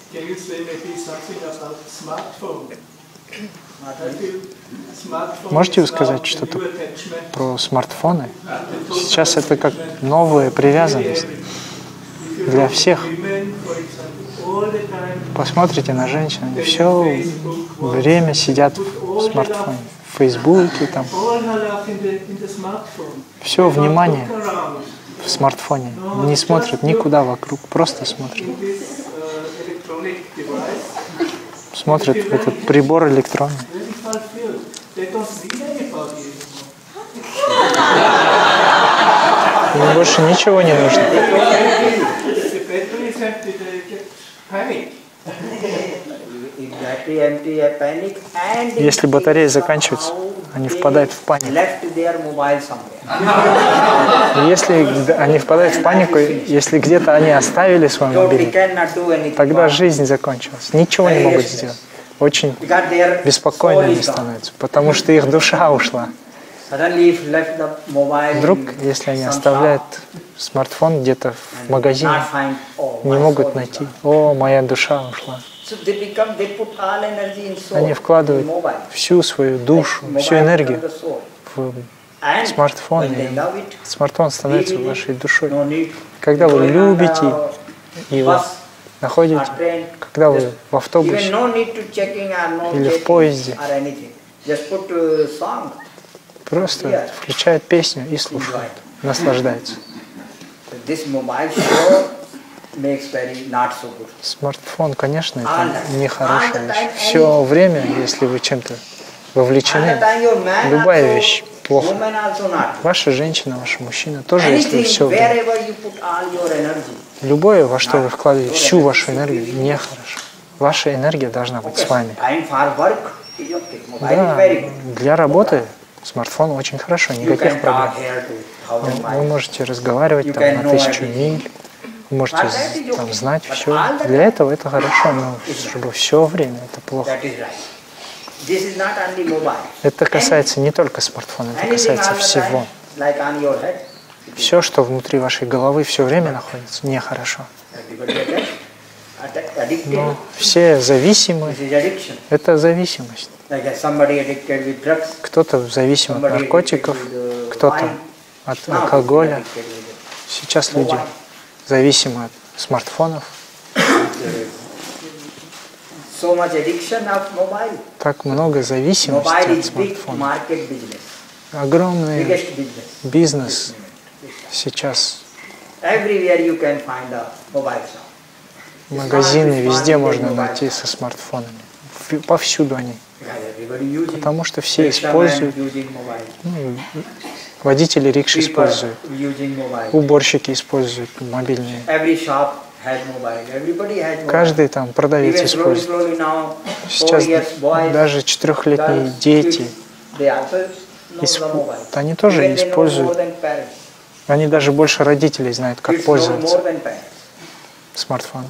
Can you say maybe something about smartphone? Можете вы сказать что-то про смартфоны? Сейчас это как новая привязанность для всех. Посмотрите на женщин, они все время сидят в смартфоне, в Фейсбуке, там. Все внимание в смартфоне. Не смотрят никуда вокруг, просто смотрят. Смотрят в этот прибор электронный. Им больше ничего не нужно. Если батареи заканчиваются, они впадают в панику. Если они впадают в панику, если где-то они оставили свой мобильник, тогда жизнь закончилась. Ничего не могут сделать. Очень беспокойными становятся, потому что их душа ушла. Вдруг, если они оставляют смартфон где-то в магазине, не могут найти, о, моя душа ушла. Они вкладывают всю свою душу, всю энергию в смартфон, и смартфон становится вашей душой. Когда вы любите его, находите, когда вы в автобусе или в поезде, просто включают песню и слушают, наслаждаются. Смартфон, конечно, это нехорошая вещь. Все время, если вы чем-то вовлечены, любая вещь плохо. Ваша женщина, ваш мужчина тоже, если все время. Любое, во что вы вкладываете всю вашу энергию, нехорошо. Ваша энергия должна быть с вами. Да, для работы смартфон очень хорошо, никаких проблем. Вы можете разговаривать там на 1000 миль, вы можете там знать все. Для этого это хорошо, но чтобы все время, это плохо. Это касается не только смартфона, это касается всего. Все, что внутри вашей головы все время находится, нехорошо. Но все зависимы, это зависимость. Кто-то зависим от наркотиков, кто-то от алкоголя. Сейчас люди зависимы от смартфонов. Так много зависимости от смартфона. Огромный бизнес сейчас. Магазины везде можно найти со смартфонами. Повсюду они. Потому что все используют. Водители рикш используют. Уборщики используют мобильные. Каждый там продавец использует. Сейчас даже 4-летние дети, они тоже используют. Они даже больше родителей знают, как пользоваться смартфоном.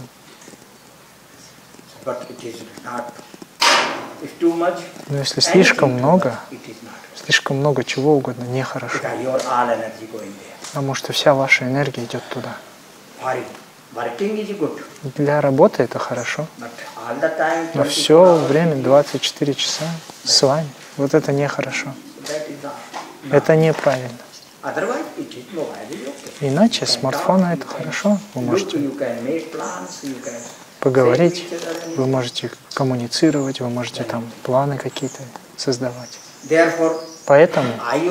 Но если слишком много чего угодно, нехорошо. Потому что вся ваша энергия идет туда. Для работы это хорошо. Но все время, 24 часа с вами. Вот это нехорошо. Это неправильно. Иначе смартфон это хорошо. Вы можете поговорить, вы можете коммуницировать, вы можете там планы какие-то создавать. Поэтому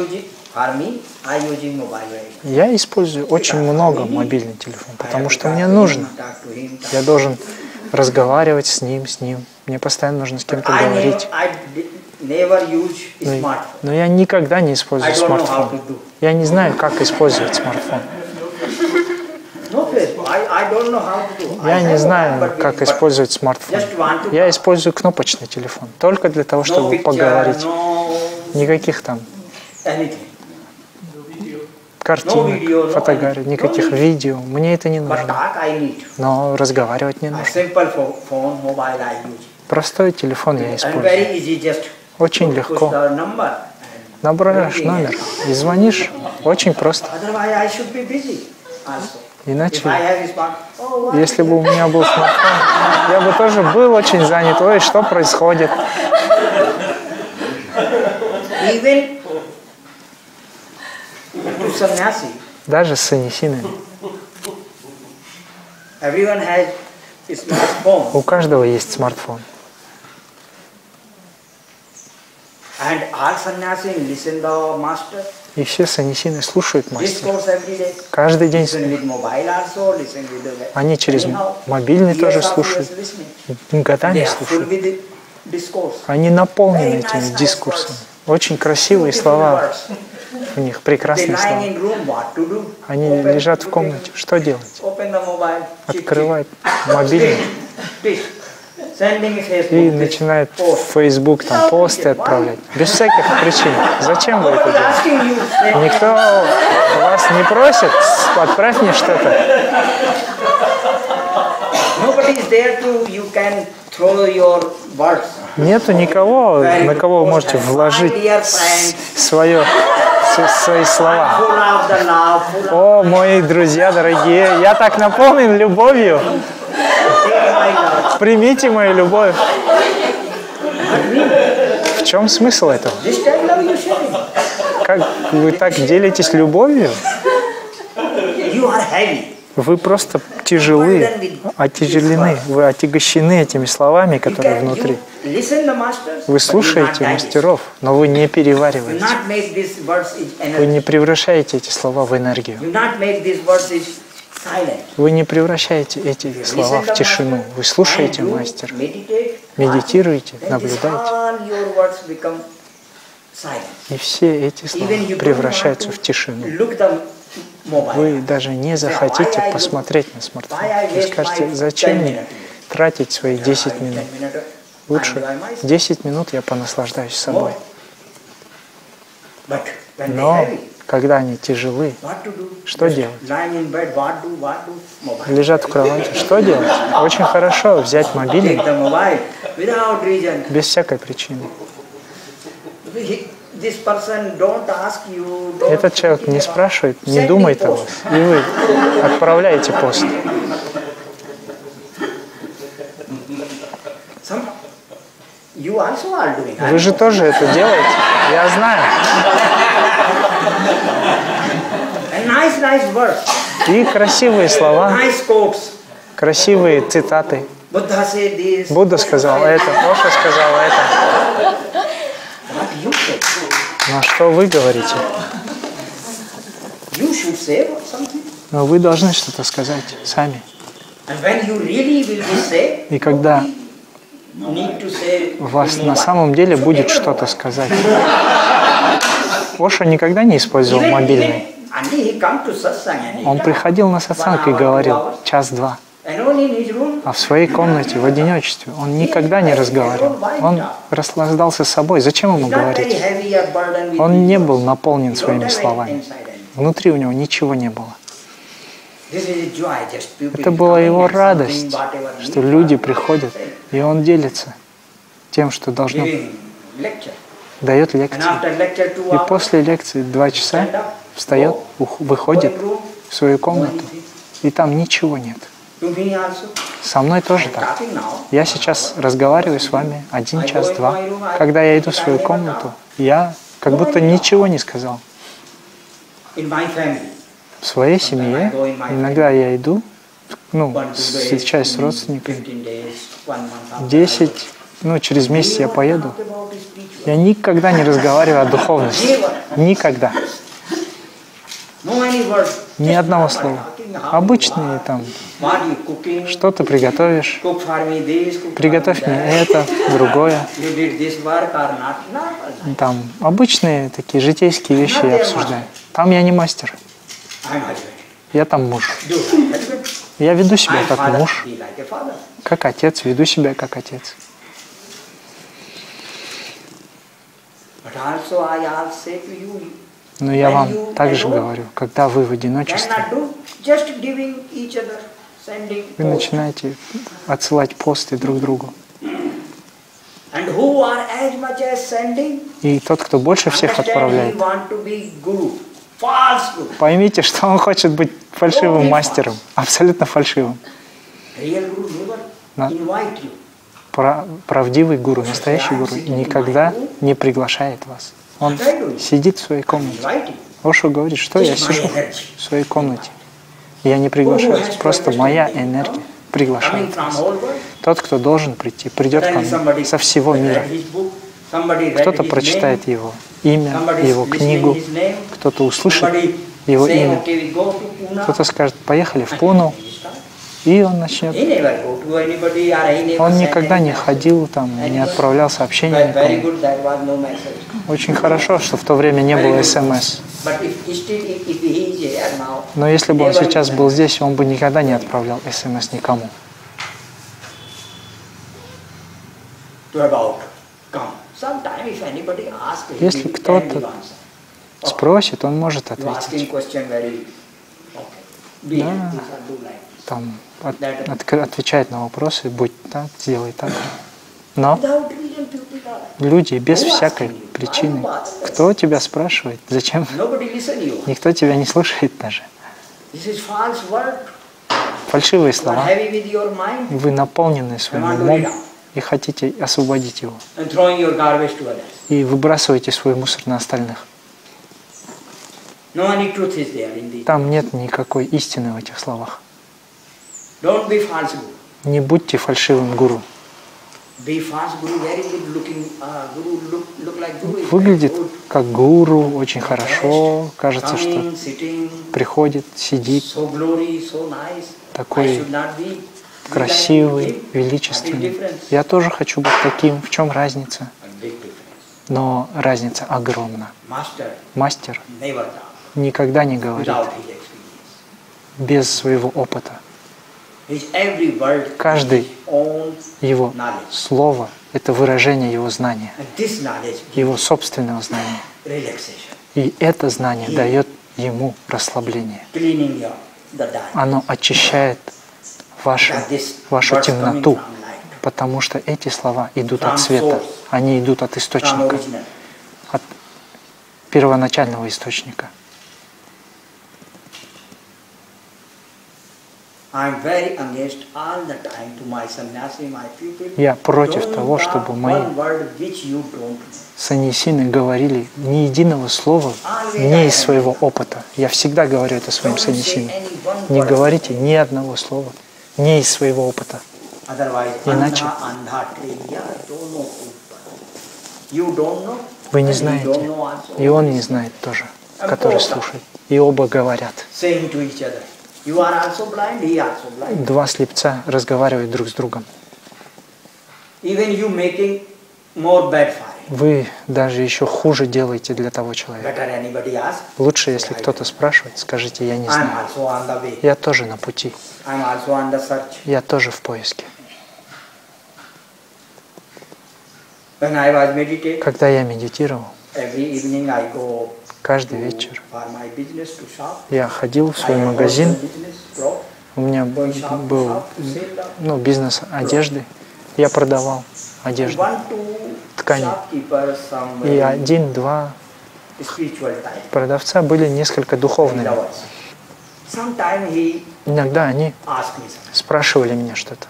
я использую очень много мобильный телефон, потому что мне нужно. Я должен разговаривать с ним. Мне постоянно нужно с кем-то говорить. Но я никогда не использую смартфон. Я не знаю, как использовать смартфон. Я не знаю, как использовать смартфон. Я использую кнопочный телефон. Только для того, чтобы поговорить. Никаких там картинок, фотографий, никаких видео. Мне это не нужно. Но разговаривать не нужно. Простой телефон я использую. Очень легко. Набираешь номер и звонишь. Очень просто. Иначе, если бы у меня был смартфон, я бы тоже был очень занят. Ой, что происходит? Даже с саньясинами. У каждого есть смартфон. И все саньясины слушают мастера. Каждый день. Они через мобильный тоже слушают. Годами слушают. Они наполнены этими дискурсами. Очень красивые слова. У них прекрасные слова. Они лежат в комнате. Что делать? Открывают мобильный. И начинает в Facebook там посты отправлять. Без всяких причин. Зачем вы это делаете? Никто вас не просит, отправь мне что-то. Нету никого, на кого вы можете вложить свои слова. О, мои друзья дорогие, я так наполнен любовью. Примите мою любовь. В чем смысл этого? Как вы так делитесь любовью? Вы просто тяжелы, отяжелены, вы отягощены этими словами, которые внутри. Вы слушаете мастеров, но вы не перевариваете. Вы не превращаете эти слова в энергию. Вы не превращаете эти слова в тишину. Вы слушаете мастера, медитируете, наблюдаете. И все эти слова превращаются в тишину. Вы даже не захотите посмотреть на смартфон. Вы скажете, зачем мне тратить свои 10 минут? Лучше 10 минут я понаслаждаюсь собой. Но когда они тяжелы, что делать? Лежат в кровати, что делать? Очень хорошо взять мобильник без всякой причины. Этот человек не спрашивает, не думает о вас, и вы отправляете пост. Вы же тоже это делаете, я знаю. И красивые слова, красивые цитаты. Будда сказал это, Оша сказал это. Но что вы говорите? Но вы должны что-то сказать сами. И когда у вас на самом деле будет что-то сказать. Оша никогда не использовал мобильный. Он приходил на сатсанг и говорил час-два. А в своей комнате, в одиночестве, он никогда не разговаривал. Он наслаждался собой. Зачем ему говорить? Он не был наполнен своими словами. Внутри у него ничего не было. Это была его радость, что люди приходят, и он делится тем, что должно, дает лекцию. И после лекции 2 часа встает, выходит в свою комнату, и там ничего нет. Со мной тоже так. Я сейчас разговариваю с вами 1 час, 2. Когда я иду в свою комнату, я как будто ничего не сказал. В своей семье иногда я иду, встречаюсь с родственниками. 10, через месяц я поеду. Я никогда не разговариваю о духовности. Никогда. Ни одного слова. Обычные там, что ты приготовишь, приготовь мне это, другое. Там обычные такие житейские вещи я обсуждаю. Там я не мастер. Я там муж. Я веду себя как муж, как отец, веду себя как отец. Но я вам также говорю, когда вы в одиночестве, вы начинаете отсылать посты друг другу. И тот, кто больше всех отправляет, Поймите, что он хочет быть фальшивым мастером, абсолютно фальшивым. Правдивый гуру, настоящий гуру никогда не приглашает вас. Он сидит в своей комнате. Ошу говорит, что я сижу в своей комнате. Я не приглашаю, просто моя энергия приглашает вас. Тот, кто должен прийти, придет ко мне со всего мира. Кто-то прочитает его имя, его книгу, кто-то услышит его имя, кто-то скажет, поехали в Пуну, и он начнет. Он никогда не ходил там, не отправлял сообщения никому. Очень хорошо, что в то время не было СМС. Но если бы он сейчас был здесь, он бы никогда не отправлял СМС никому. Если кто-то спросит, он может ответить. Да, там, отвечать на вопросы, будь так, сделай так. Но люди без всякой причины. Кто тебя спрашивает? Зачем? Никто тебя не слушает даже. Фальшивые слова. Вы наполнены своим умом и хотите освободить его. И выбрасываете свой мусор на остальных. Там нет никакой истины в этих словах. Не будьте фальшивым гуру. Выглядит как гуру, очень хорошо, кажется, что приходит, сидит, такой красивый, величественный. Я тоже хочу быть таким. В чем разница? Но разница огромна. Мастер никогда не говорит без своего опыта. Каждый его слово – это выражение его знания, его собственного знания. И это знание дает ему расслабление. Оно очищает вашу темноту, потому что эти слова идут от света, они идут от источника, от первоначального источника. Я против того, чтобы мои саньясины говорили ни единого слова не из своего опыта. Я всегда говорю это своим саньясинам. Не говорите ни одного слова не из своего опыта. Иначе вы не знаете, и он не знает тоже, который слушает. И оба говорят. Два слепца разговаривают друг с другом. Вы даже еще хуже делаете для того человека. Лучше, если кто-то спрашивает, скажите, я не знаю. Я тоже на пути. Я тоже в поиске. Когда я медитировал, каждый вечер я ходил в свой магазин. У меня был бизнес одежды. Я продавал одежду, ткани. И один-два продавца были несколько духовными. Иногда они спрашивали меня что-то.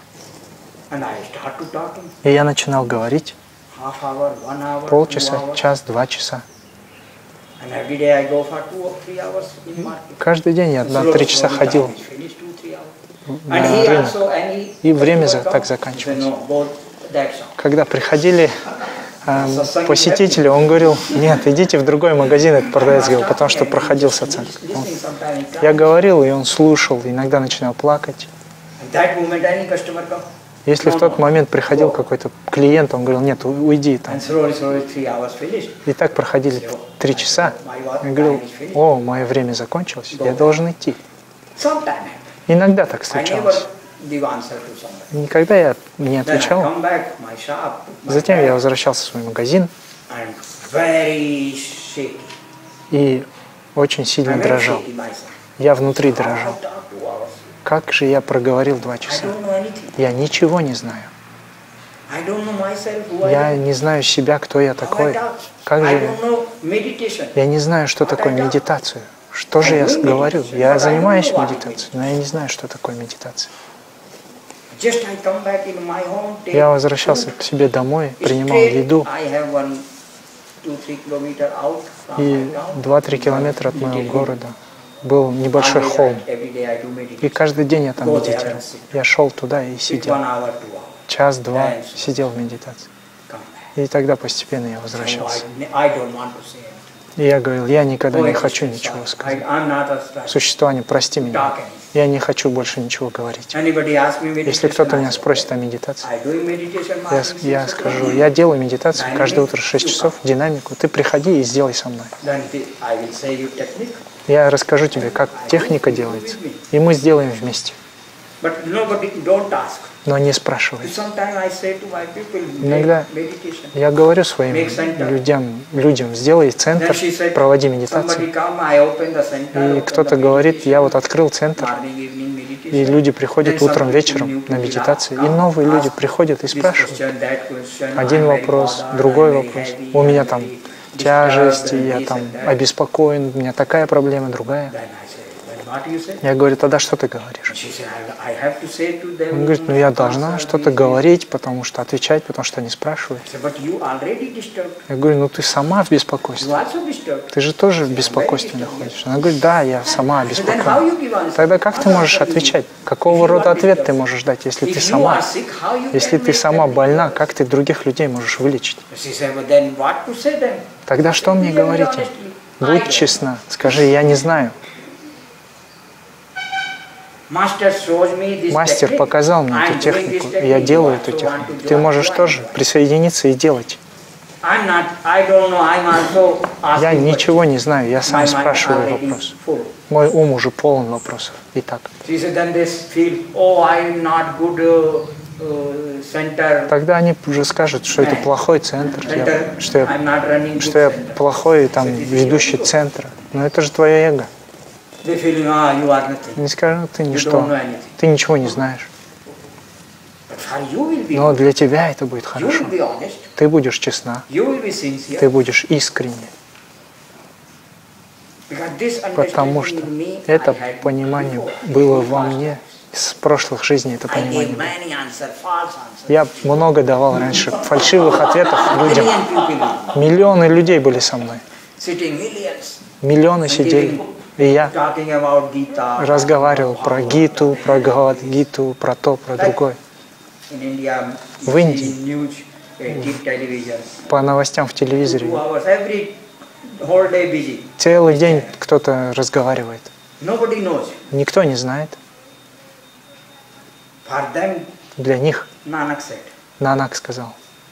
И я начинал говорить полчаса, час, 2 часа. Каждый день я 2-3 часа ходил на рынок. И время так заканчивалось. Когда приходили посетители, он говорил, нет, идите в другой магазин, этот продавец говорил, потому что проходил сатсанг. Я говорил, и он слушал, иногда начинал плакать. Если в тот момент приходил какой-то клиент, он говорил, нет, уйди там. И так проходили 3 часа. Я говорил, о, мое время закончилось, я должен идти. Иногда так случалось. Никогда я не отвечал. Затем я возвращался в свой магазин и очень сильно дрожал. Я внутри дрожал. Как же я проговорил 2 часа? Я ничего не знаю. Я не знаю себя, кто я такой. Как же я не знаю, что такое медитацию. Что же я говорю? Я занимаюсь медитацией, но я не знаю, что такое медитация. Я возвращался к себе домой, принимал еду, и 2-3 километра от моего города был небольшой холм. И каждый день я там медитировал. Я шел туда и сидел. 1-2 сидел в медитации. И тогда постепенно я возвращался. И я говорил, я никогда не хочу ничего сказать. Существование, прости меня. Я не хочу больше ничего говорить. Если кто-то меня спросит о медитации, я скажу, я делаю медитацию каждое утро 6 часов, динамику. Ты приходи и сделай со мной. Я расскажу тебе, как техника делается. И мы сделаем вместе. Но не спрашивай. Иногда я говорю своим людям, сделай центр, проводи медитацию. И кто-то говорит, я вот открыл центр, и люди приходят утром, вечером на медитацию, и новые люди приходят и спрашивают. Один вопрос, другой вопрос. У меня там тяжесть, я там обеспокоен, у меня такая проблема, другая. Я говорю, тогда что ты говоришь? Он говорит, ну я должна что-то говорить, потому что отвечать, потому что они спрашивают. Я говорю, ну ты сама в беспокойстве. Ты же тоже в беспокойстве находишься. Она говорит, да, я сама обеспокоена. Тогда как ты можешь отвечать? Какого рода ответ ты можешь дать, если ты сама больна, как ты других людей можешь вылечить? Тогда что мне говорить? Будь честна, скажи, я не знаю. Мастер показал мне эту технику, и я делаю эту технику. Ты можешь тоже присоединиться и делать. Я ничего не знаю, я сам спрашиваю вопрос. Мой ум уже полон вопросов. Итак. Тогда они уже скажут, что это плохой центр, что я плохой там, ведущий центра. Но это же твое эго. Не скажут, ты ничто, ты ничего не знаешь. Но для тебя это будет хорошо. Ты будешь честна, ты будешь искренне. Потому что это понимание было во мне, с прошлых жизней это понимание было. Я много давал раньше фальшивых ответов людям. Миллионы людей были со мной. Миллионы сидели. И я разговаривал про Гиту, про Бхагавад-гиту, про то, про другое. В Индии по новостям в телевизоре целый день кто-то разговаривает. Никто не знает. Для них Нанак сказал.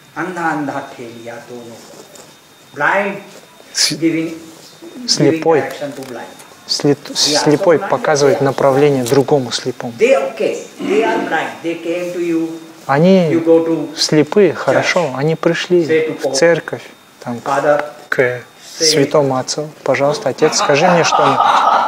Слепой показывает направление другому слепому. Они слепые, хорошо, они пришли в церковь, там, к святому отцу. Пожалуйста, отец, скажи мне что-нибудь.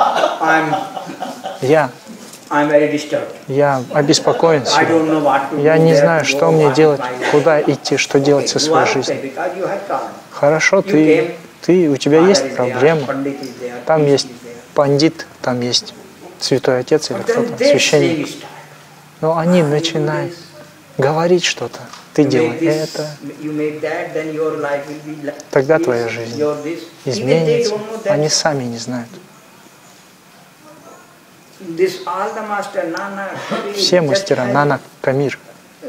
Я обеспокоен сегодня. Я не знаю, что мне делать, куда идти, что делать со своей жизнью. Хорошо, у тебя есть проблема. Там есть пандит, там есть святой отец или кто-то, священник. Но они начинают говорить что-то. Ты делай это. Тогда твоя жизнь изменится. Они сами не знают. Все мастера Нанак Камир,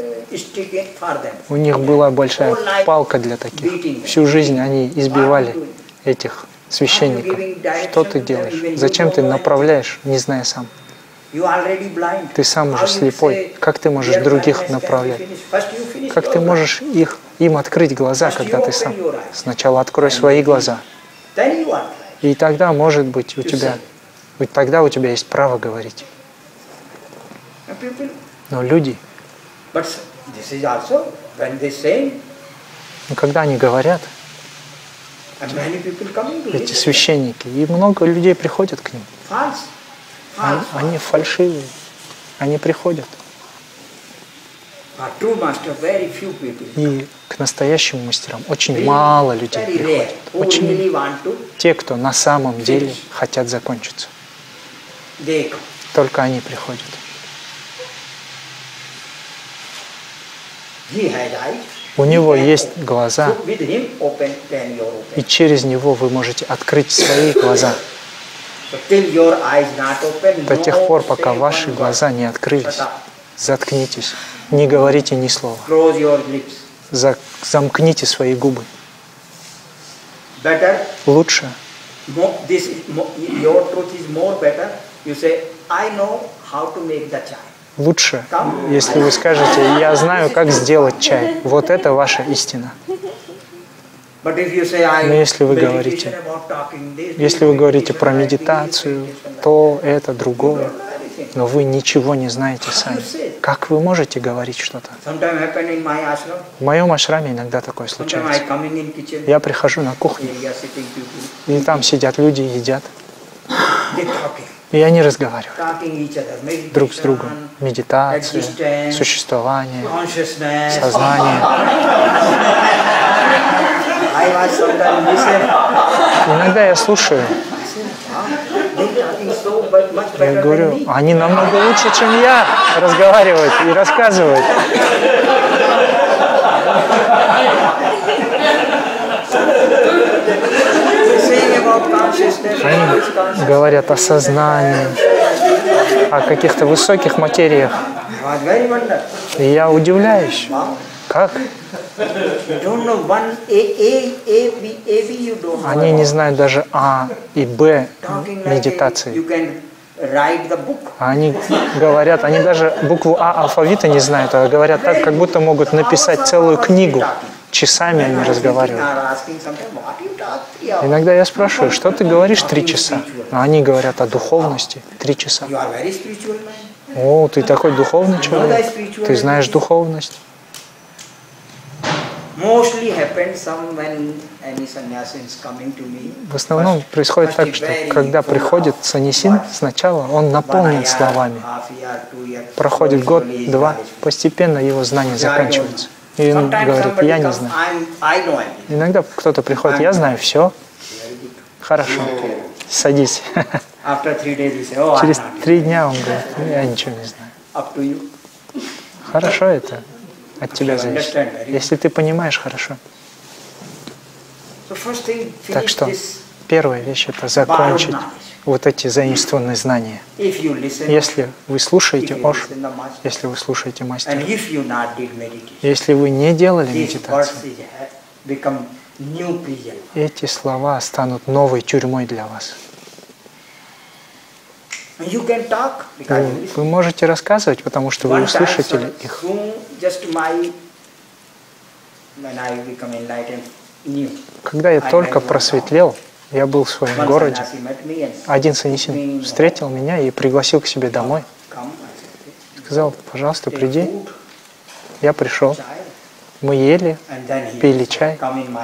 у них была большая палка для таких. Всю жизнь они избивали этих священников. Что ты делаешь? Зачем ты направляешь, не зная сам? Ты сам уже слепой. Как ты можешь других направлять? Как ты можешь им открыть глаза, когда ты сам? Сначала открой свои глаза. И тогда, может быть, у тебя есть право говорить. Но люди, когда они говорят, эти священники, и много людей приходят к ним. Они фальшивые, они приходят. И к к настоящим мастерам очень мало людей приходит. Очень те, кто на самом деле хотят закончиться. Только они приходят. У него есть глаза, и через него вы можете открыть свои глаза. До тех пор, пока ваши глаза не открылись, заткнитесь, не говорите ни слова. Замкните свои губы. Лучше. Лучше, если вы скажете, я знаю, как сделать чай. Вот это ваша истина. Но если вы говорите про медитацию, то это другое, но вы ничего не знаете сами. Как вы можете говорить что-то? В моем ашраме иногда такое случается. Я прихожу на кухню, и там сидят люди и едят. И они разговаривают друг с другом. Медитация, существование, сознание. Иногда я слушаю. Я говорю, они намного лучше, чем я, разговаривают и рассказывают. Они говорят о сознании, о каких-то высоких материях. И я удивляюсь, как? Они не знают даже А и Б медитации. Они говорят, они даже букву А алфавита не знают, а говорят так, как будто могут написать целую книгу. Часами они разговаривают. Иногда я спрашиваю, что ты говоришь 3 часа? А они говорят о духовности 3 часа. О, ты такой духовный человек. Ты знаешь духовность. В основном происходит так, что когда приходит саньясин, сначала он наполнен словами. Проходит год, 2, постепенно его знания заканчиваются. И он говорит, я не знаю. Иногда кто-то приходит, я знаю все. Хорошо, садись. Через 3 дня он говорит, я ничего не знаю. Хорошо это. От тебя зависит. Если ты понимаешь, хорошо. Так что первая вещь – это закончить вот эти заимствованные знания. Если вы слушаете Ошу, если вы слушаете мастера, если вы не делали медитацию, эти слова станут новой тюрьмой для вас. Вы можете рассказывать, потому что вы услышите их. Когда я только просветлел, я был в своем городе. Один саньясин встретил меня и пригласил к себе домой. Сказал, пожалуйста, приди. Я пришел. Мы ели, пили чай.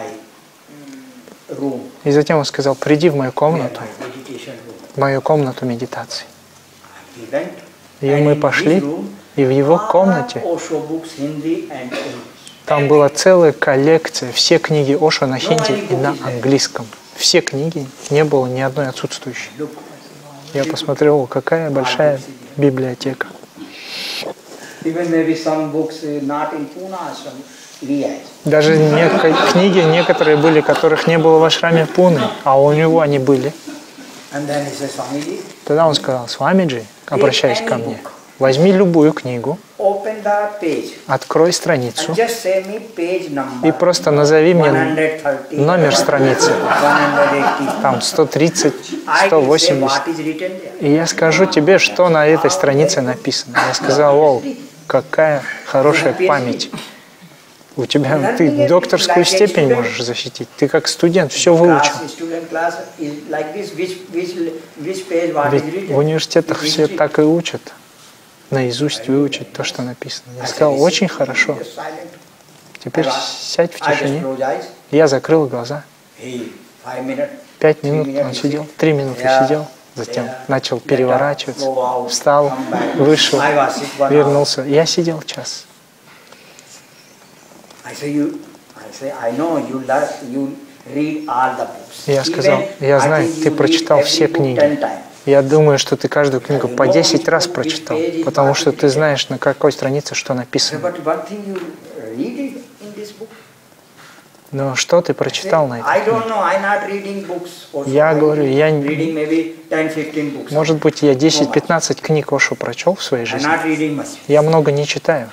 И затем он сказал, приди в мою комнату, медитации. И мы пошли, и в его комнате там была целая коллекция, все книги Оша на хинди и на английском. Все книги, не было ни одной отсутствующей. Я посмотрел, какая большая библиотека. Даже книги некоторые были, которых не было в ашраме Пуны, а у него они были. Тогда он сказал, Свамиджи, обращаясь ко мне, возьми любую книгу, открой страницу и просто назови мне номер страницы. Там 130, 180. И я скажу тебе, что на этой странице написано. Я сказал, о, какая хорошая память. У тебя, ты докторскую степень можешь защитить. Ты как студент все выучил. Ведь в университетах все так и учат. Наизусть выучить то, что написано. Я сказал, очень хорошо. Теперь сядь в тишине. Я закрыл глаза. 5 минут он сидел, 3 минуты сидел. Затем начал переворачиваться. Встал, вышел, вернулся. Я сидел час. Я сказал, я знаю, ты прочитал все книги. Я думаю, что ты каждую книгу по 10 раз прочитал, потому что ты знаешь, на какой странице что написано. Но что ты прочитал на этой книге? Я говорю, может быть, я 10-15 книг Ошу прочел в своей жизни. Я много не читаю.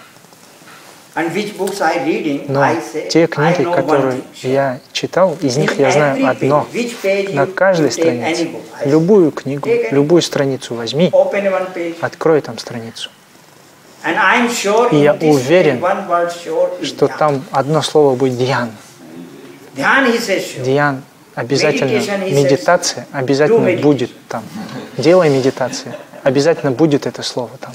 Но те книги, которые я читал, из них я знаю одно. На каждой странице, любую книгу, любую страницу возьми, открой там страницу. И я уверен, что там одно слово будет «дьян». Дьян обязательно, медитация обязательно будет там. Делай медитацию, обязательно будет это слово там.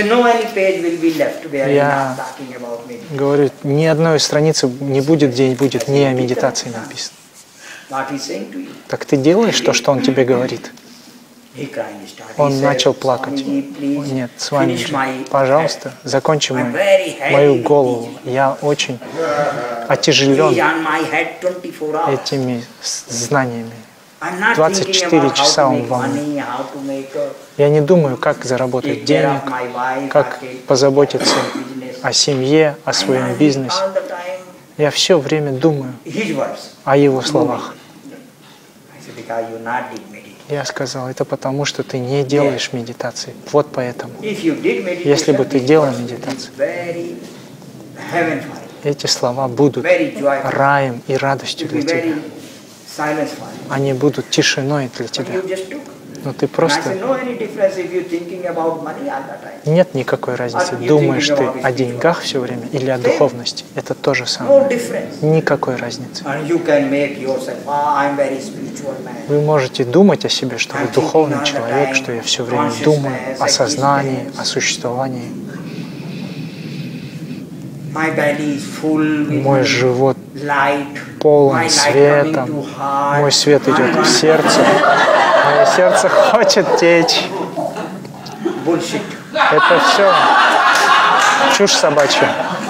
Я говорю, ни одной страницы не будет, где будет не о медитации написано. Так ты делаешь то, что он тебе говорит? Он начал плакать. Нет, с вами же. Пожалуйста, закончи мою голову. Я очень отяжелен этими знаниями. 24 часа он волнует. Я не думаю, как заработать денег, как позаботиться о семье, о своем бизнесе. Я все время думаю о его словах. Я сказал, это потому, что ты не делаешь медитации. Вот поэтому. Если бы ты делал медитацию, эти слова будут раем и радостью для тебя. Они будут тишиной для тебя. Но ты просто... Нет никакой разницы, думаешь ты о деньгах все время или о духовности. Это то же самое. Никакой разницы. Вы можете думать о себе, что вы духовный человек, что я все время думаю о сознании, о существовании. Мой живот полон светом, мой свет идет в сердце, мое сердце хочет течь. Это все чушь собачья.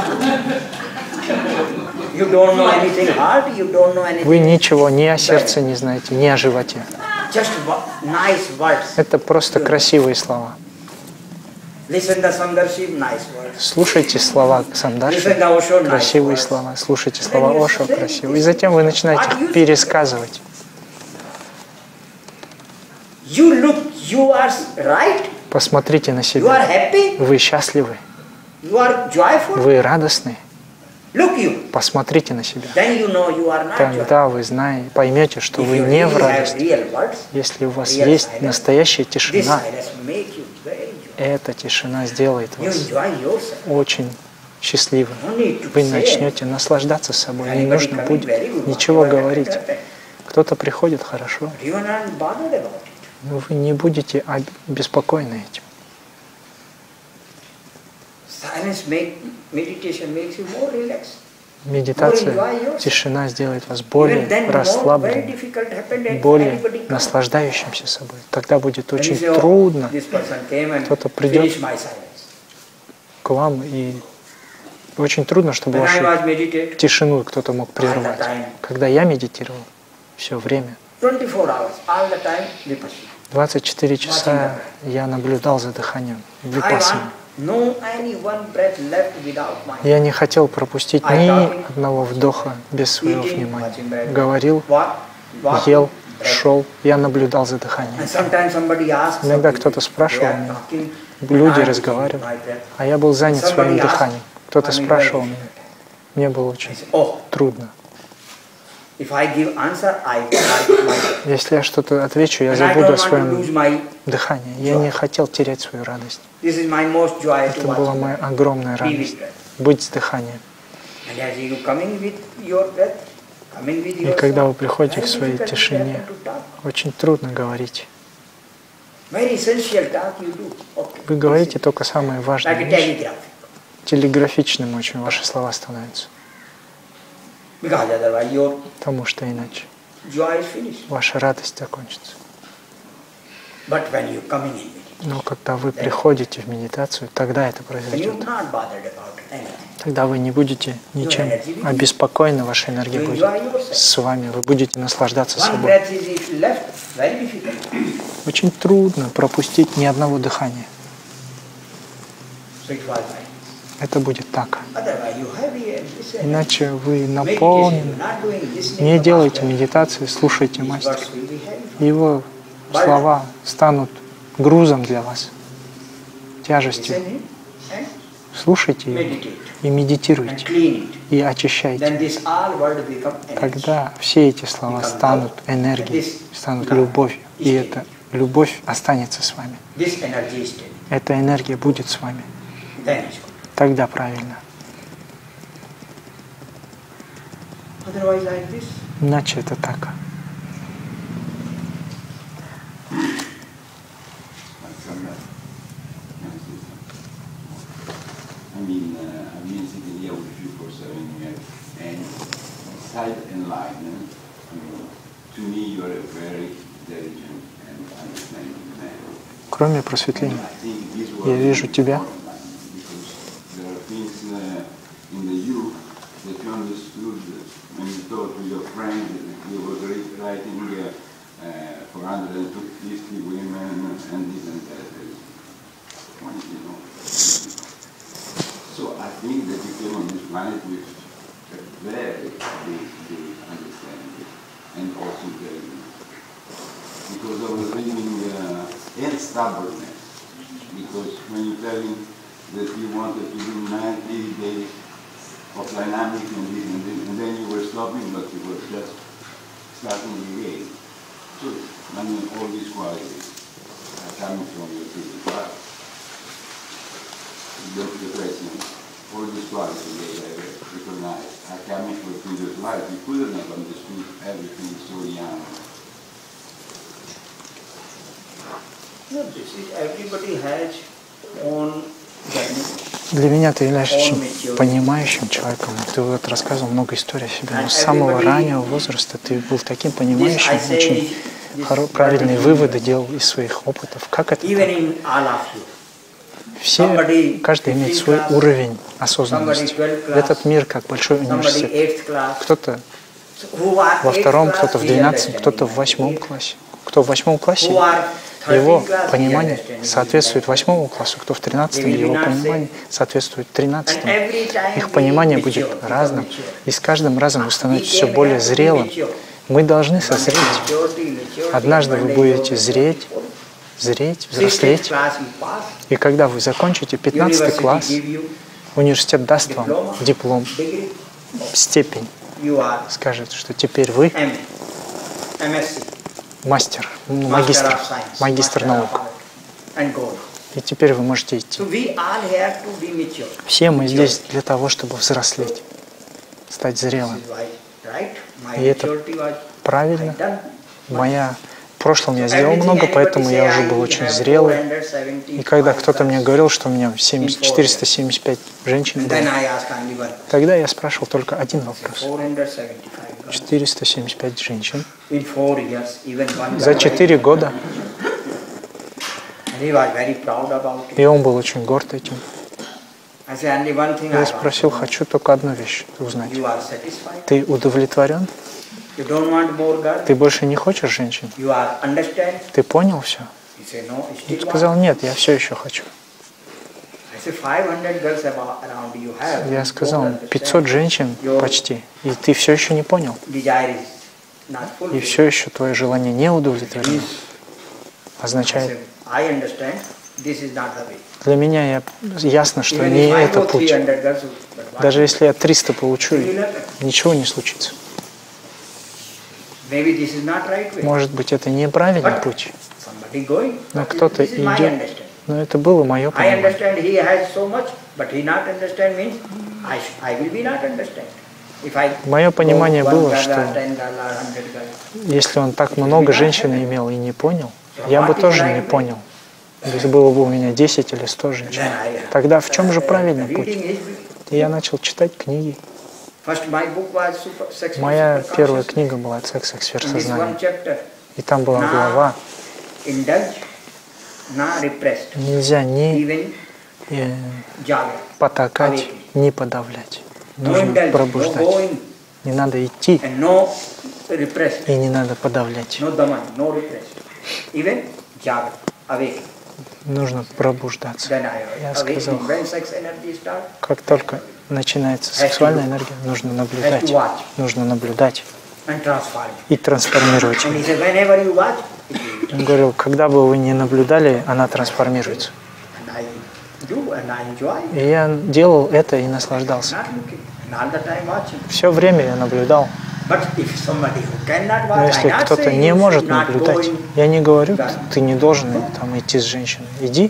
Вы ничего ни о сердце не знаете, ни о животе. Это просто красивые слова. Слушайте слова Самдарши, красивые слова. Слушайте слова Ошо, красивые. И затем вы начинаете их пересказывать. Посмотрите на себя. Вы счастливы. Вы радостны. Посмотрите на себя. Тогда вы поймете, что вы не в радости. Если у вас есть настоящая тишина, эта тишина сделает вас очень счастливым. Вы начнете наслаждаться собой. Не нужно будет ничего говорить. Кто-то приходит, хорошо. Но вы не будете обеспокоены этим. Медитация, тишина сделает вас более расслабленным, более наслаждающимся собой. Тогда будет очень трудно. Кто-то придет к вам, и очень трудно, чтобы вашу тишину кто-то мог прервать. Когда я медитировал, все время, 24 часа я наблюдал за дыханием, випассаной. Я не хотел пропустить ни одного вдоха без своего внимания. Говорил, ел, шел, я наблюдал за дыханием. Иногда кто-то спрашивал меня, люди разговаривали, а я был занят своим дыханием. Кто-то спрашивал меня, мне было очень трудно. Если я что-то отвечу, я забуду о своем дыхании. Я не хотел терять свою радость. Это была моя огромная радость. Быть с дыханием. И когда вы приходите к своей тишине, очень трудно говорить. Вы говорите только самые важные вещи. Телеграфичным очень ваши слова становятся. Потому что иначе ваша радость закончится. Но когда вы приходите в медитацию, тогда это произойдет. Тогда вы не будете ничем обеспокоены, ваша энергия будет с вами, вы будете наслаждаться собой. Очень трудно пропустить ни одного дыхания. Это будет так. Иначе вы наполнены. Не делайте медитации, слушайте мастера. Его слова станут грузом для вас, тяжестью. Слушайте его и медитируйте, и очищайте. Тогда все эти слова станут энергией, станут любовью, и эта любовь останется с вами. Эта энергия будет с вами. Тогда правильно. Иначе это так. I've been sitting here with you for 7 years, and inside enlightenment, to me you are a very intelligent and understanding man. Кроме просветления, я вижу тебя. There are things in the youth that you understood when you talked to your friend. You were writing 450 women and this and that. You know. So I think that you came on this planet with a very big understanding and also intelligence. Because I was reading and stubbornness. Because when you tell him that you wanted to do 90 days of dynamic and then you were stopping, but you were just starting again. So I mean, all these qualities are coming from your previous life. The president, all these qualities they recognize are coming from previous life. You couldn't have understood everything so young. No, this is everybody has own journey. Для меня ты являешься очень понимающим человеком. Ты вот рассказывал много историй о себе, но с самого раннего возраста ты был таким понимающим, очень правильные выводы делал из своих опытов. Как это так? Все, каждый имеет свой уровень осознанности. Этот мир как большой университет. Кто-то во втором, кто-то в 12, кто-то в 8 классе. Кто в 8 классе, его понимание соответствует 8 классу, кто в 13, его понимание соответствует 13. Их понимание будет разным, и с каждым разом вы становитесь все более зрелым. Мы должны созреть. Однажды вы будете зреть, взрослеть, и когда вы закончите 15 класс, университет даст вам диплом, степень, скажет, что теперь вы мастер, магистр наук. И теперь вы можете идти. Все мы здесь для того, чтобы взрослеть, стать зрелым. И это правильно. В прошлом я сделал много, поэтому я уже был очень зрелый. И когда кто-то мне говорил, что у меня 475 женщин было, тогда я спрашивал только один вопрос. 475 женщин за 4 года. И он был очень горд этим. Я спросил, хочу только одну вещь узнать. Ты удовлетворен? Ты больше не хочешь женщин? Ты понял все? Он сказал, нет, я все еще хочу. Я сказал, 500 женщин почти, и ты все еще не понял. И все еще твое желание не удовлетворено. Означает, для меня ясно, что не это путь. Даже если я 300 получу, ничего не случится. Может быть, это неправильный путь, но кто-то идет. Но это было мое понимание. Мое понимание было, что если он так много женщин имел и не понял, я бы тоже не понял. Если было бы у меня 10 или 100 женщин. Тогда в чем же правильный путь? И я начал читать книги. Моя первая книга была «Секс, сфера сознания». И там была глава Нельзя ни потакать, ни подавлять. Нужно пробуждать. Не надо идти и не надо подавлять. Нужно пробуждаться. Я сказал, как только начинается сексуальная энергия, нужно наблюдать. Нужно наблюдать и трансформировать ее. Он говорил, когда бы вы не наблюдали, она трансформируется. И я делал это и наслаждался. Все время я наблюдал. Но если кто-то не может наблюдать, я не говорю, ты не должен там идти с женщиной. Иди.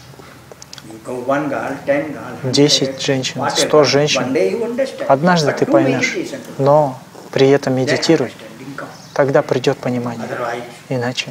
10 женщин, 100 женщин. Однажды ты поймешь, но при этом медитируй. Тогда придет понимание. Иначе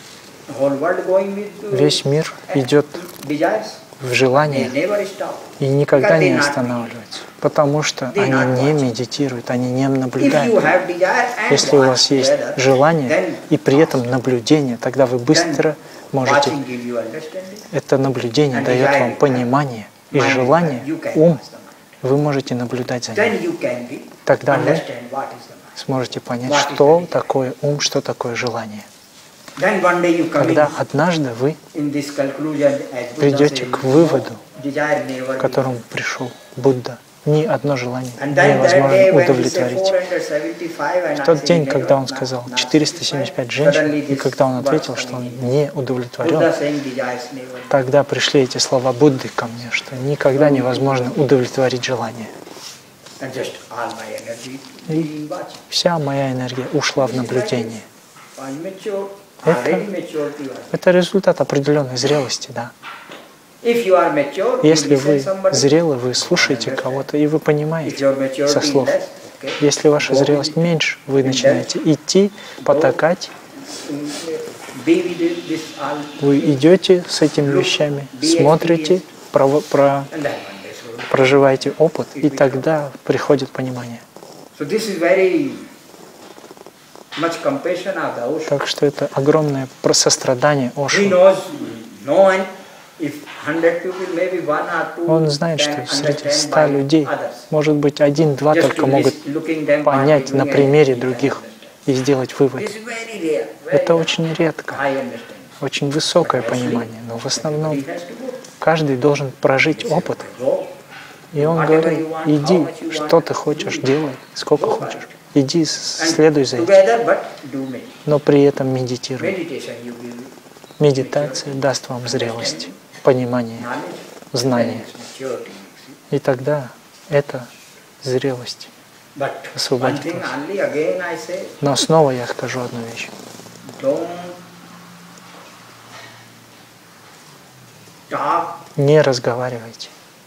весь мир идет в желание и никогда не останавливается, потому что они не медитируют, они не наблюдают. Если у вас есть желание и при этом наблюдение, тогда вы быстро можете. Это наблюдение дает вам понимание и желание, ум. Вы можете наблюдать за ним. Тогда вы сможете понять, что такое ум, что такое желание. Когда однажды вы придете к выводу, к которому пришел Будда, ни одно желание невозможно удовлетворить. В тот день, когда он сказал 475 женщин, и когда он ответил, что он не удовлетворен, тогда пришли эти слова Будды ко мне, что никогда невозможно удовлетворить желание. И вся моя энергия ушла в наблюдение. Это результат определенной зрелости, да. Если вы зрелы, вы слушаете кого-то, и вы понимаете со слов. Если ваша зрелость меньше, вы начинаете идти, потакать. Вы идете с этими вещами, смотрите, проживаете опыт, и тогда приходит понимание. Так что это огромное сострадание Ошо. Он знает, что среди 100 людей, может быть, 1-2 только могут понять на примере других и сделать вывод. Это очень редко, очень высокое понимание, но в основном каждый должен прожить опыт. И он говорит, иди, что ты хочешь, делай, сколько хочешь. Иди, следуй за этим, но при этом медитируй. Медитация даст вам зрелость, понимание, знание. И тогда это зрелость освободит вас. Но снова я скажу одну вещь. Не разговаривайте.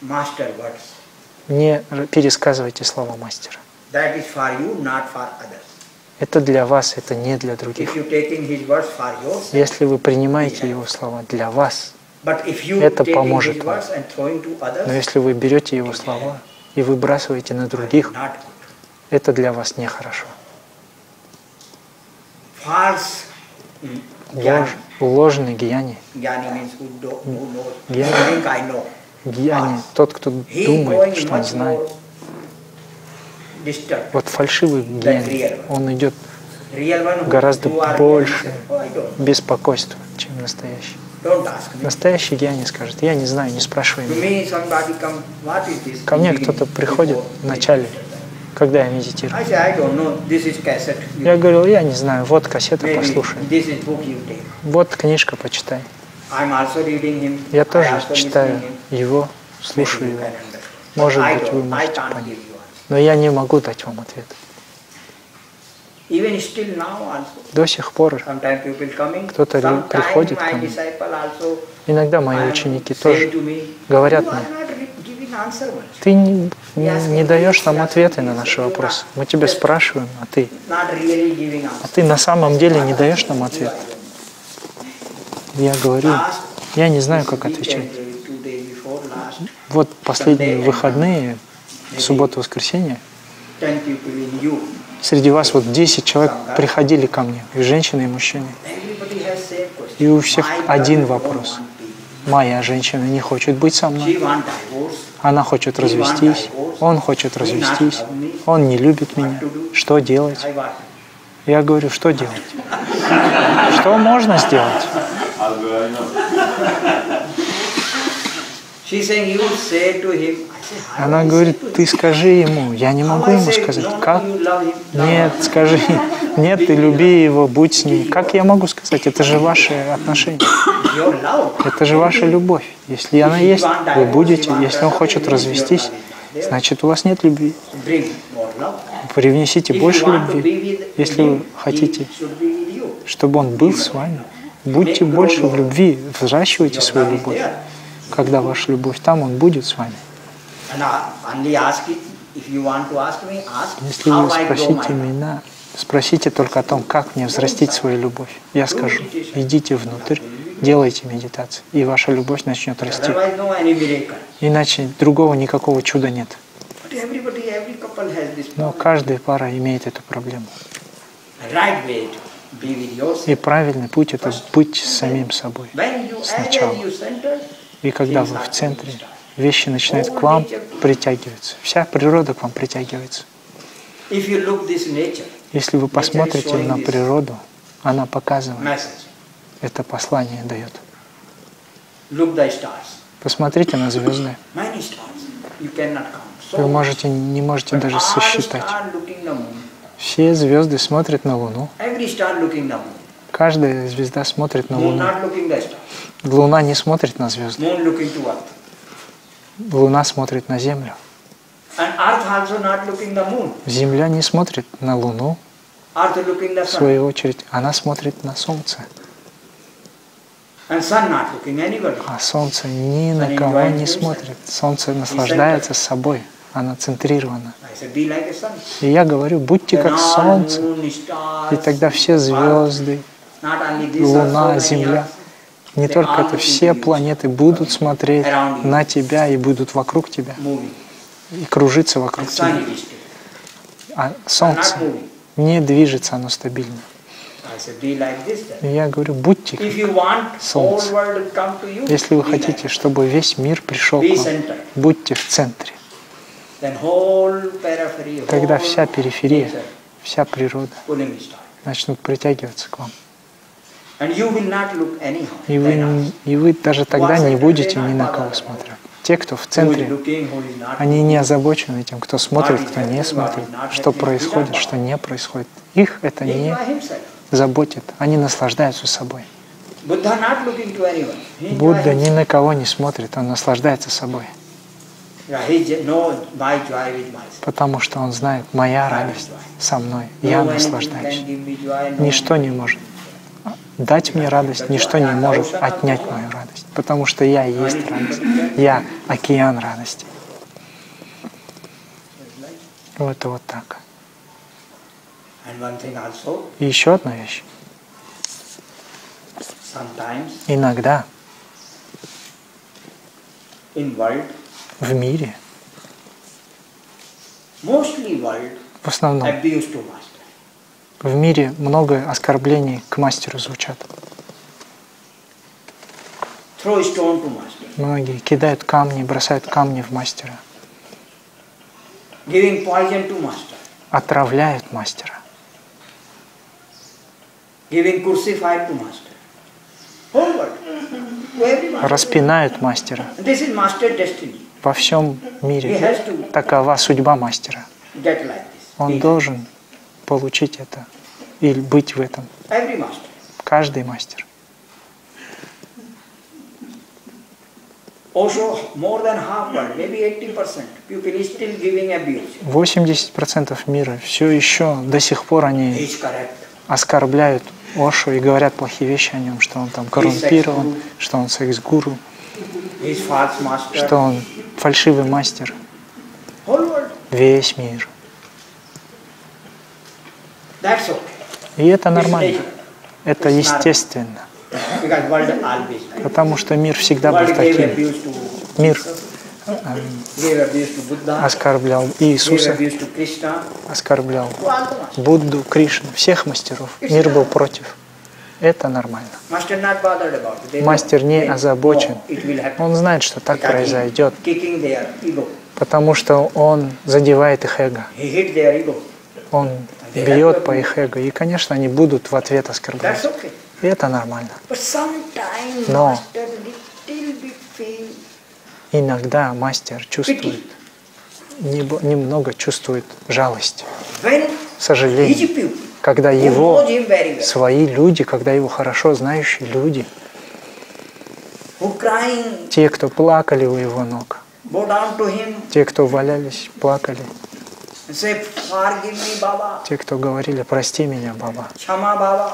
Не пересказывайте слова мастера. Это для вас, это не для других. Если вы принимаете его слова для вас, это поможет вам. Но если вы берете его слова и выбрасываете на других, это для вас нехорошо. Ложный гьяни. Гьяни, тот, кто думает, что он знает. Вот фальшивый гьяни, он идет гораздо больше беспокойства, чем настоящий. Настоящий гьяни скажет, я не знаю, не спрашивай меня. Ко мне кто-то приходит в начале, когда я медитирую. Я говорил, я не знаю, вот кассета, послушай. Вот книжка, почитай. Я тоже читаю его, слушаю его. Может быть, вы можете понять. Но я не могу дать вам ответ. До сих пор кто-то приходит ко мне. Иногда мои ученики тоже говорят мне, ты не даешь нам ответы на наши вопросы. Мы тебя спрашиваем, а ты на самом деле не даешь нам ответ. Я говорю, я не знаю, как отвечать. Вот последние выходные, в субботу-воскресенье, среди вас вот 10 человек приходили ко мне, и женщины, и мужчины. И у всех один вопрос. Моя женщина не хочет быть со мной. Она хочет развестись. Он хочет развестись. Он не любит меня. Что делать? Я говорю, что делать? Что можно сделать? Она говорит, ты скажи ему. Я не могу ему сказать. Как? Нет, скажи. Нет, ты люби его, будь с ним. Как я могу сказать? Это же ваши отношения. Это же ваша любовь. Если она есть, вы будете. Если он хочет развестись, значит, у вас нет любви. Привнесите больше любви. Если вы хотите, чтобы он был с вами, будьте больше в любви, взращивайте свою любовь. Когда ваша любовь там, он будет с вами. Если вы спросите меня, спросите только о том, как мне взрастить свою любовь. Я скажу, идите внутрь, делайте медитацию, и ваша любовь начнет расти. Иначе другого никакого чуда нет. Но каждая пара имеет эту проблему. И правильный путь – это быть самим собой сначала. И когда вы в центре, вещи начинают к вам притягиваться. Вся природа к вам притягивается. Если вы посмотрите на природу, она показывает, это послание дает. Посмотрите на звезды. Вы не можете даже сосчитать. Все звезды смотрят на Луну. Каждая звезда смотрит на Луну. Луна не смотрит на звезды. Луна смотрит на Землю. Земля не смотрит на Луну. В свою очередь, она смотрит на Солнце. А Солнце ни на кого не смотрит. Солнце наслаждается собой. Она центрирована. И я говорю, будьте как Солнце. И тогда все звезды, Луна, Земля, не только это, все планеты будут смотреть на тебя и будут вокруг тебя. И кружиться вокруг тебя. А Солнце не движется, оно стабильно. И я говорю, будьте как Солнце. Если вы хотите, чтобы весь мир пришел к вам, будьте в центре. Тогда вся периферия, вся природа начнут притягиваться к вам. И вы даже тогда не будете ни на кого смотреть. Те, кто в центре, они не озабочены тем, кто смотрит, кто не смотрит, что происходит, что не происходит. Их это не заботит. Они наслаждаются собой. Будда ни на кого не смотрит, он наслаждается собой. Потому что он знает, моя радость со мной, я наслаждаюсь. Ничто не может дать мне радость, ничто не может отнять мою радость. Потому что я и есть радость. Я океан радости. Вот и вот так. И еще одна вещь. Иногда в мире, в основном, в мире много оскорблений к мастеру звучат. Многие кидают камни, бросают камни в мастера. Отравляют мастера. Распинают мастера. Во всем мире такова судьба мастера. Он должен получить это и быть в этом. Каждый мастер. 80% мира все еще до сих пор они оскорбляют Ошу и говорят плохие вещи о нем, что он там коррумпирован, что он секс-гуру, что он фальшивый мастер. Весь мир. И это нормально. Это естественно. Потому что мир всегда был таким. Мир оскорблял Иисуса, оскорблял Будду, Кришну, всех мастеров. Мир был против. Это нормально. Master not bothered about it. Мастер не They know озабочен. it will happen. Он знает, что так Because he произойдет, kicking their ego. потому что он задевает их эго. He hit their ego. Он бьет по их эго. И, конечно, они будут в ответ оскорблять. That's okay. И это нормально. But sometimes Но master little bit feel иногда мастер чувствует, pity. немного чувствует жалость, When сожаление, his people когда who его knows him very well, свои люди, когда его хорошо знающие люди, who crying, те, кто плакали у его ног, go down to him те, кто валялись, плакали, and say, forgive me, Baba, те, кто говорили, прости меня, Баба. Chama, Baba.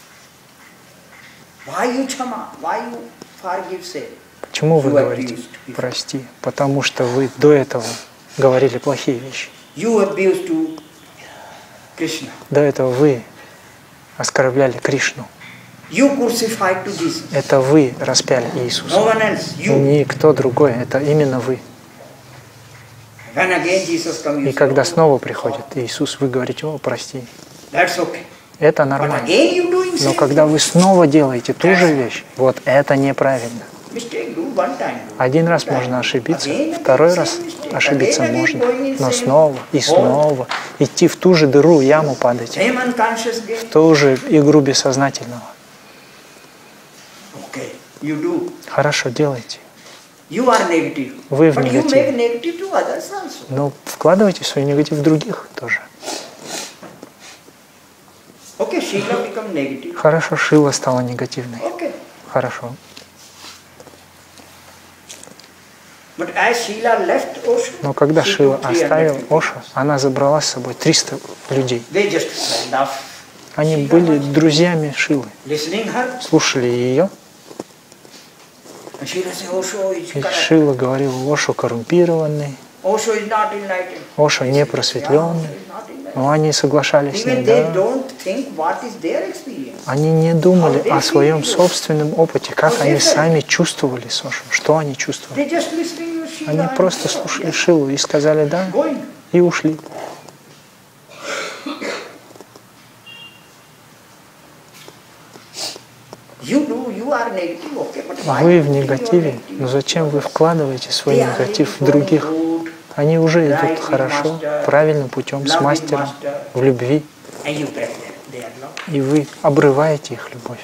Why you Chama? Why you forgive, say? Почему вы You говорите abused people. прости? Потому что вы до этого говорили плохие вещи. You abused to Krishna. До этого вы оскорбляли Кришну. You crucified to Jesus. Это вы распяли Иисуса. No one else. You. Никто другой, это именно вы. When again Jesus comes, you И say, когда "Oh, снова приходит Иисус, вы говорите, о, прости. that's okay. Это But нормально. again you doing Но same когда thing. вы снова делаете ту же вещь, вот это неправильно. Mistake, do one time. Do. Один раз можно ошибиться, второй раз ошибиться можно, но снова и снова идти в ту же дыру, яму падать, Same unconscious game. в ту же игру бессознательного. Okay, you do. Хорошо, делайте. You are negative. Вы в But you негативе. make negative to others also. Но вкладывайте свой негатив в других тоже. Okay, Sheila become negative. Хорошо, Шила стала негативной. Okay. Хорошо. But as Sheila left Osho, Но когда she Шила took 300 оставила people. Ошо, она забрала с собой 300 людей. They just stand up, Они были друзьями Шилы, listening her. слушали ее. And Sheila said, Osho is И correct. Шила говорила, Ошо коррумпированный, Osho is not enlightened. Ошо не Yeah, просветленный. Osho is not enlightened. Но они соглашались с ней, Even they да. don't think what is their experience. Они не думали о своем собственном опыте, как они сами чувствовали с Ошо, что они чувствовали. They just listening to Sheila. Они and просто so on. слушали Шилу и сказали «да» Going. и ушли. You do, you are negative, okay, but why Вы you в think you are негативе, negative? но зачем вы вкладываете свой They are негатив в really других? going good, Они уже right идут with хорошо, master, правильным путем, с loving мастером, master, в любви, and you break them. They are love. и вы обрываете их любовь.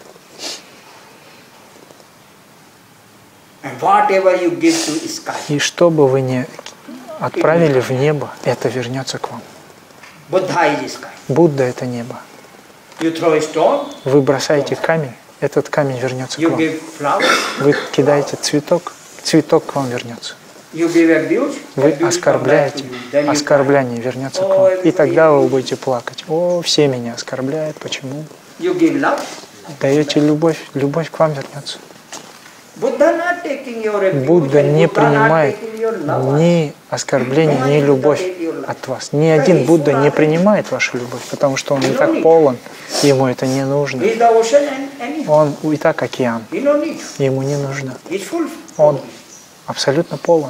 And whatever you give to sky, И что бы вы ни отправили в небо, это вернется к вам. Buddha is sky. Будда — это небо. You throw a stone, Вы бросаете камень, этот камень вернется к you вам. give flowers, Вы кидаете цветок, цветок к вам вернется. you give abuse, Вы abuse come back to оскорбляете, you. Then you оскорбляние вернется к вам. И тогда вы будете плакать. О, все меня оскорбляют, почему? You give love. Даете любовь, любовь к вам вернется. Buddha not taking your abuse. Будда and не Buddha not принимает taking your love. ни оскорбление, ни любовь от вас. Ни один Будда не принимает вашу любовь, потому что он и так полон, ему это не нужно. He is the ocean and Он и так океан, he no need. ему не нужно. He is full. Он абсолютно полон.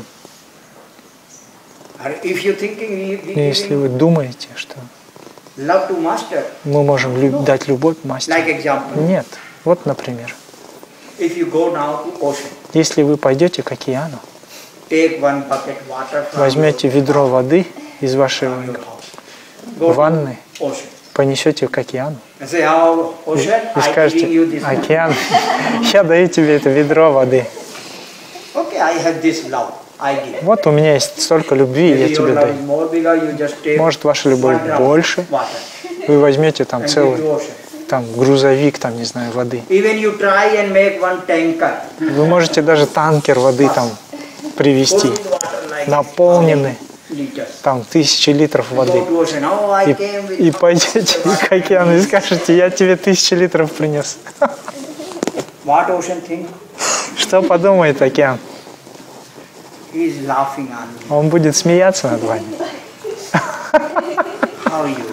Or if you thinking we И если вы думаете, что love to master, мы можем дать любовь мастеру, like example, нет. Вот, например, if you go now to ocean, если вы пойдете к океану, take one bucket water from возьмете ведро воды из вашей your house, go to ванны, ocean, понесете к океану and say, "Oh, ocean, и I скажете: giving you this." океан, я даю тебе это ведро воды. Okay, I have this love. I give. Вот у меня есть столько любви, я Maybe your тебе love даю. is more bigger, you just take Может, ваша любовь one drop больше, water вы возьмете там and give целый to ocean. там грузовик, там, не знаю, воды. Even you try and make one tanker, Вы можете даже танкер воды там привезти, full with water like наполненный, liters. там 1000 литров Go воды. to ocean. Oh, I came with И пойдете к океану и скажете: я тебе 1000 литров принес. what ocean think? Что подумает океан? He is laughing on me. Он будет смеяться над вами. How you?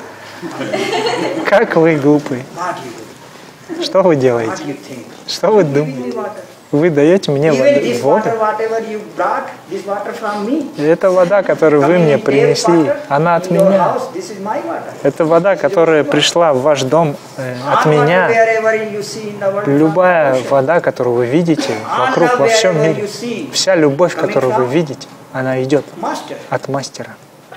Как вы глупые. What you do? Что вы делаете? What you think? Что вы Giving думаете? me water. Вы даете мне воду. Это вода, которую вы мне принесли, она от меня. Это вода, которая пришла в ваш дом от меня. Любая вода, которую вы видите вокруг, во всем мире, вся любовь, которую вы видите, она идет от мастера.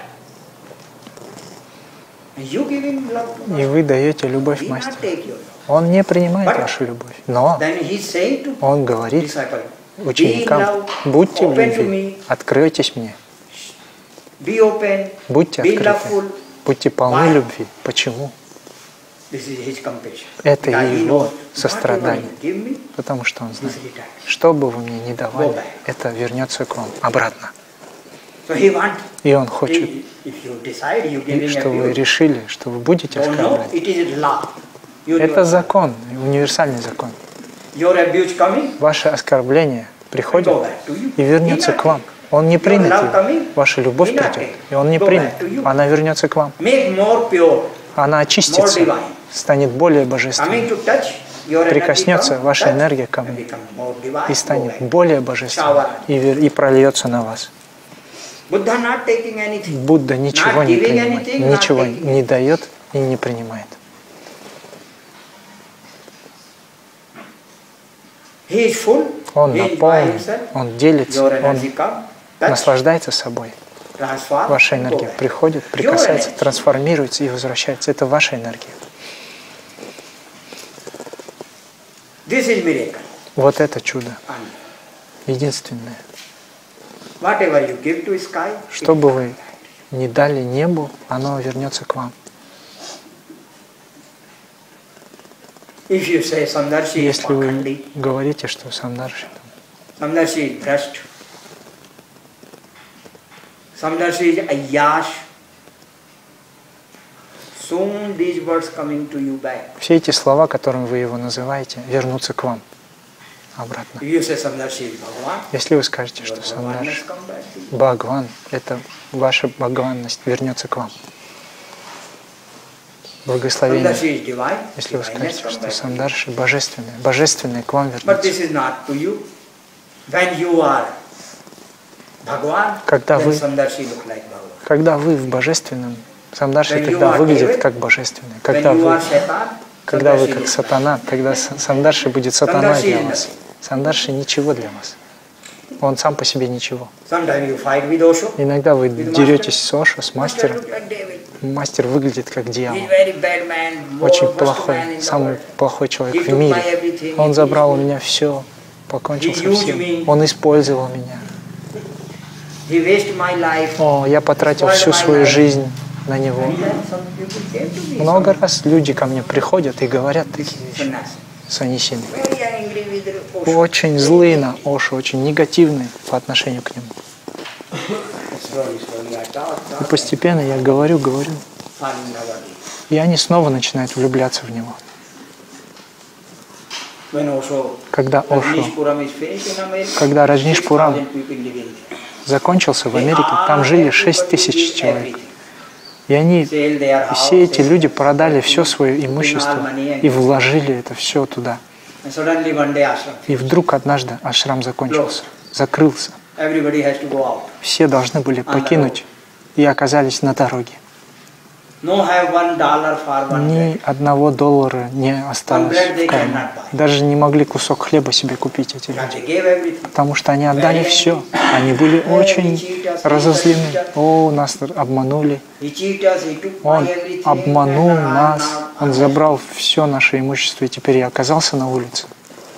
И вы даете любовь мастеру. Он не принимает вашу любовь, но он говорит ученикам: будьте в любви, откройтесь мне, будьте открыты, будьте полны любви. Почему? Это его сострадание, потому что он знает, что бы вы мне ни давали, это вернется к вам обратно. И он хочет, что вы решили, что вы будете оскорблять. Это закон, универсальный закон. Ваше оскорбление приходит и вернется к вам. Он не примет его. Ваша любовь придет, и он не примет. Она вернется к вам. Она очистится, станет более божественной. Прикоснется ваша энергия ко мне и станет более божественной и прольется на вас. Будда ничего не принимает, ничего не дает и не принимает. Он наполнен, он делится, он наслаждается собой. Ваша энергия приходит, прикасается, трансформируется и возвращается. Это ваша энергия. Вот это чудо. Единственное. Что бы вы ни дали небу, оно вернется к вам. Если вы говорите, что Самдарши, все эти слова, которыми вы его называете, вернутся к вам обратно. Если вы скажете, что Самдарши Бхагаван, это ваша бхагаванность вернется к вам. Благословение. Если вы скажете, что Самдарши божественное, божественное к вам вернется. Когда вы в божественном, Самдарши тогда выглядит как божественное. Когда вы как сатана, тогда Самдарши будет сатаной для вас. Самдарши ничего для вас. Он сам по себе ничего. Иногда вы деретесь с Ошо, с мастером. Мастер выглядит как дьявол. Очень плохой, самый плохой человек в мире. Он забрал у меня все, покончил со всем. Он использовал меня. О, я потратил всю свою жизнь на него. Много раз люди ко мне приходят и говорят такие вещи. Санисины. Очень злые на Ошо, очень негативные по отношению к нему. И постепенно я говорю, и они снова начинают влюбляться в него. Когда Раджниш-Пурам закончился в Америке, там жили 6000 человек. И они, все эти люди продали все свое имущество и вложили это все туда. И вдруг однажды ашрам закончился, закрылся. Все должны были покинуть и оказались на дороге. Ни $1 не осталось в кармане. Даже не могли кусок хлеба себе купить эти люди. Потому что они отдали все. Они были очень разозлены. О, нас обманули. Он обманул нас. Он забрал все наше имущество, и теперь я оказался на улице.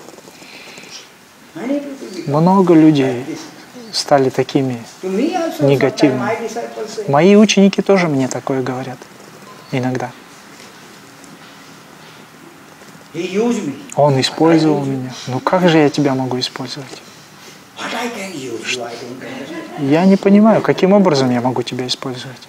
Много людей стали такими негативными. Мои ученики тоже мне такое говорят иногда. Он использовал меня. Ну как же я тебя могу использовать? Я не понимаю, каким образом я могу тебя использовать.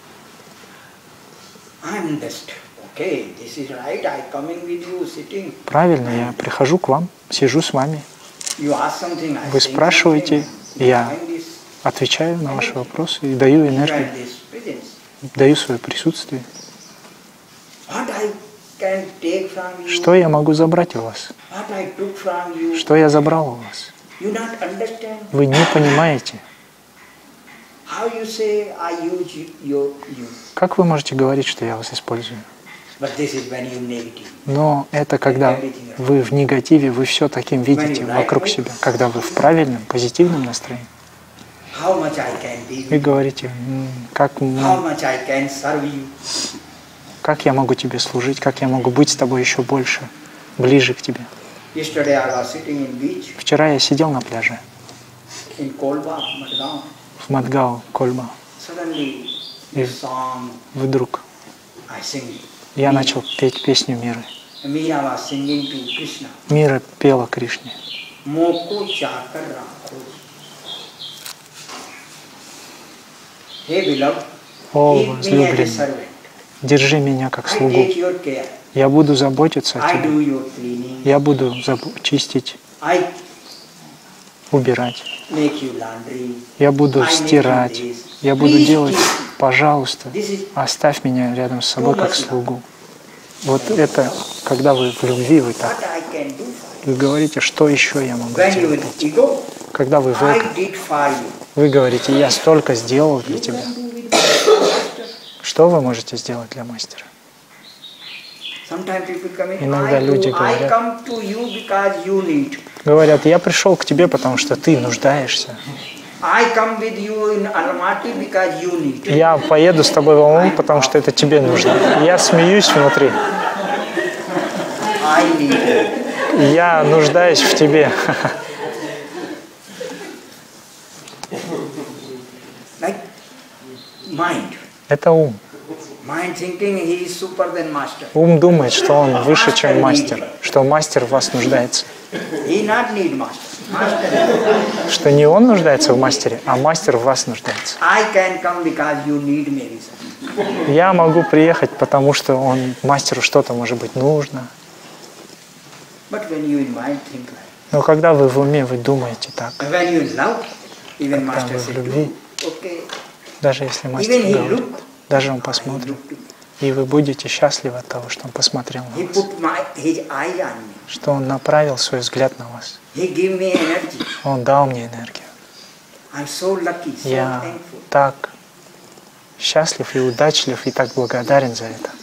Правильно, я прихожу к вам, сижу с вами. Вы спрашиваете, я отвечаю на ваши вопросы и даю энергию, даю свое присутствие. Что я могу забрать у вас? Что я забрал у вас? Вы не понимаете. Как вы можете говорить, что я вас использую? Но это когда вы в негативе, вы все таким видите вокруг себя. Когда вы в правильном, позитивном настроении, вы говорите, как я могу тебе служить, как я могу быть с тобой еще больше, ближе к тебе. Вчера я сидел на пляже в Мадгау, Кольба. И вдруг я начал петь песню Миры. Мира пела Кришне. О, возлюбленный, держи меня как слугу. Я буду заботиться о тебе. Я буду чистить, убирать. Я буду стирать. Я буду делать, пожалуйста, оставь меня рядом с собой как слугу. Вот это, когда вы в любви, вы так. Вы говорите, что еще я могу сделать? Когда вы в этом, вы говорите, я столько сделал для тебя. Что вы можете сделать для мастера? Иногда люди говорят, я пришел к тебе, потому что ты нуждаешься. Я поеду с тобой в Алмату, потому что это тебе нужно. Я смеюсь внутри. Я нуждаюсь в тебе. Это ум. Ум думает, что он выше, чем мастер, что мастер в вас нуждается. Что не он нуждается в мастере, а мастер в вас нуждается. Я могу приехать, потому что мастеру что-то, может быть, нужно. Но когда вы в уме, вы думаете так. Когда вы в любви, даже если мастер говорит, даже он посмотрит, и вы будете счастливы от того, что он посмотрел на вас, что он направил свой взгляд на вас. Он дал мне энергию. Я так счастлив и удачлив, и так благодарен за это.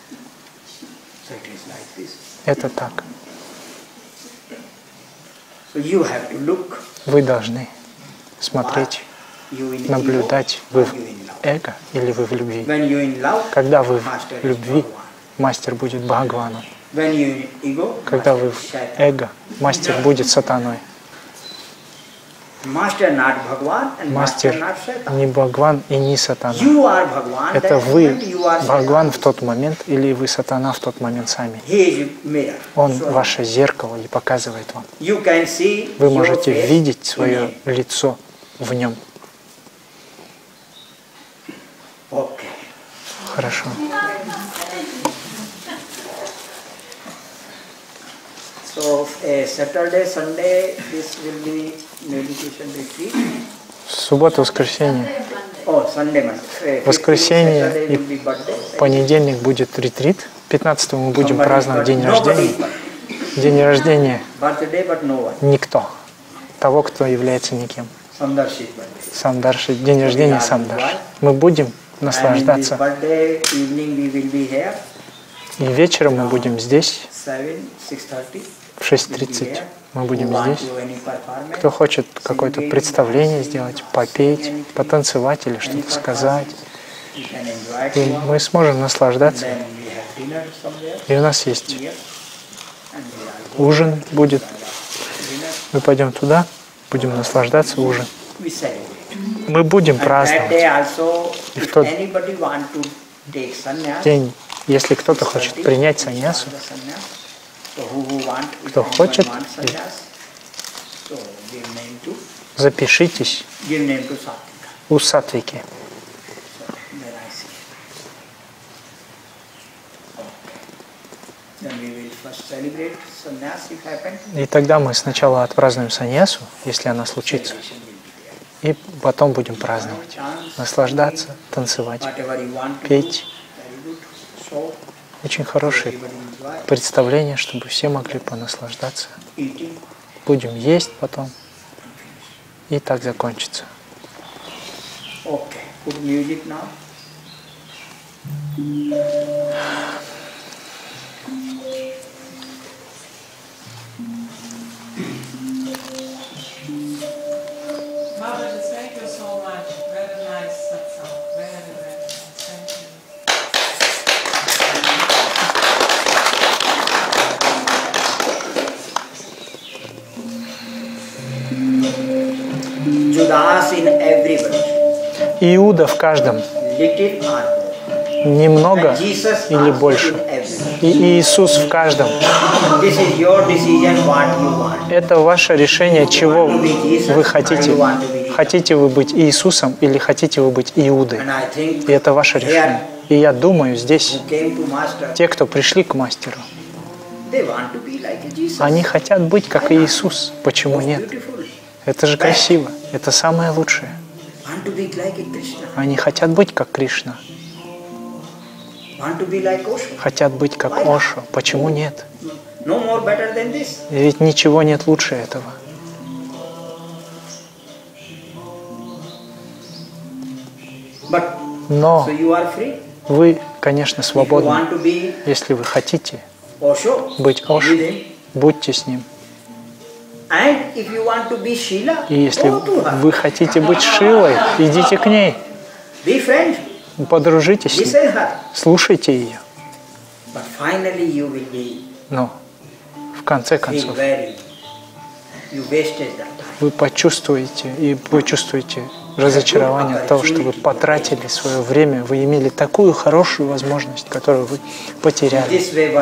Это так. Вы должны смотреть, наблюдать, вы в эго или вы в любви. Когда вы в любви, мастер будет Бхагаваном. Когда вы в эго, мастер будет сатаной. Мастер не Бхагаван и не сатана. Это вы Бхагаван в тот момент или вы сатана в тот момент сами. Он ваше зеркало и показывает вам. Вы можете видеть свое лицо в нем. Хорошо. So Saturday, Sunday, this will be meditation retreat. Суббота, воскресенье. Воскресенье и понедельник будет ретрит. 15-го мы будем праздновать день рождения. День рождения никто. Того, кто является никем. Самдарши. День рождения Самдарши. Мы будем наслаждаться. И вечером мы будем здесь. В 6:30 мы будем здесь. Кто хочет какое-то представление сделать, попеть, потанцевать или что-то сказать, и мы сможем наслаждаться. И у нас есть ужин будет. Мы пойдем туда, будем наслаждаться ужин. Мы будем праздновать. И в тот день, если кто-то хочет принять саньясу, кто хочет, запишитесь у Сатвики. И тогда мы сначала отпразднуем саньясу, если она случится, и потом будем праздновать, наслаждаться, танцевать, петь. очень хорошее представление, чтобы все могли понаслаждаться. Будем есть потом, и так закончится. Okay, put music now. Mother, thank you so much. Very nice satsang. Very nice. Thank you. Judas in everybody. Иуда в каждом. Little or Немного или больше. И Иисус в каждом. Это ваше решение, чего вы хотите. Хотите вы быть Иисусом или хотите вы быть Иудой. И это ваше решение. И я думаю, здесь те, кто пришли к мастеру, они хотят быть как Иисус. Почему нет? Это же красиво. Это самое лучшее. Они хотят быть как Кришна. Хотят быть как Ошо. Почему нет? Ведь ничего нет лучше этого. Но вы, конечно, свободны. Если вы хотите быть Ошо, будьте с ним. И если вы хотите быть Шилой, идите к ней. Подружитесь с ней, слушайте ее. Но в конце концов вы почувствуете разочарование от того, что вы потратили свое время, вы имели такую хорошую возможность, которую вы потеряли.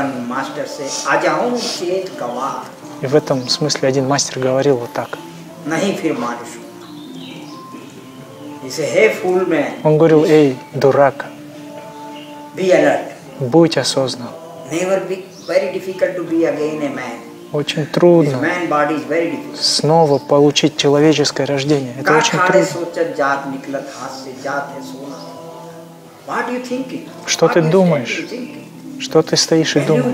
И в этом смысле один мастер говорил вот так. Он говорил: эй, дурак, будь осознан. Очень трудно снова получить человеческое рождение. Это очень трудно. Что ты думаешь? Что ты стоишь и думаешь?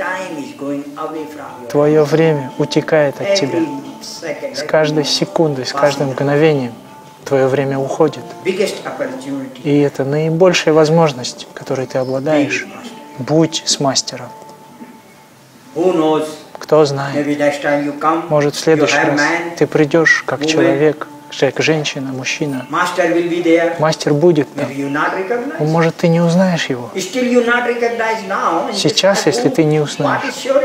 Твое время утекает от тебя. С каждой секундой, с каждым мгновением твое время уходит. И это наибольшая возможность, которой ты обладаешь. Будь с мастером. Кто знает, может, в следующий раз ты придешь как человек, как женщина, мужчина. Мастер будет там. Может, ты не узнаешь его. Сейчас, если ты не узнаешь,